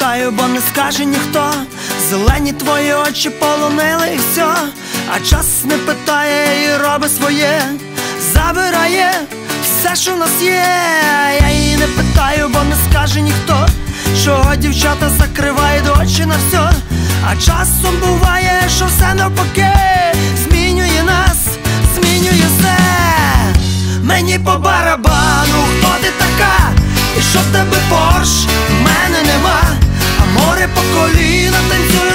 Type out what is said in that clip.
питаю, бо не скаже ніхто. Зелені твої очі полонили і все. А час не питає і робить своє. Забирає все, що в нас є. Я її не питаю, бо не скаже ніхто, чого дівчата закривають очі на все. А часом буває, що все навпаки змінює нас, змінює все. Мені по барабану, хто ти така, і що в тебе Порш, в мене нема. А море по коліна танцює